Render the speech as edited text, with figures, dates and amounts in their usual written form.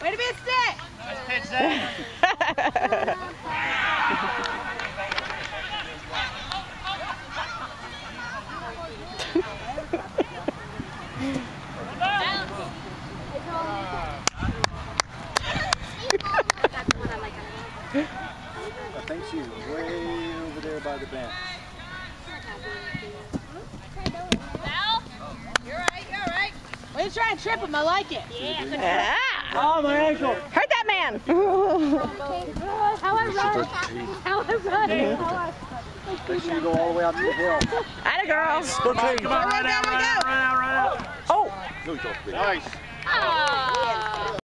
Way to be a stick! Nice pitch, Zach. I think she's way over there by the bench. You're right. Way to try and trip him, I like it. Yeah. Oh, my ankle. Hurt that man. How I run. Make sure you go all the way out to the hill. Atta girls. Come on, run out. Oh. Nice. Oh.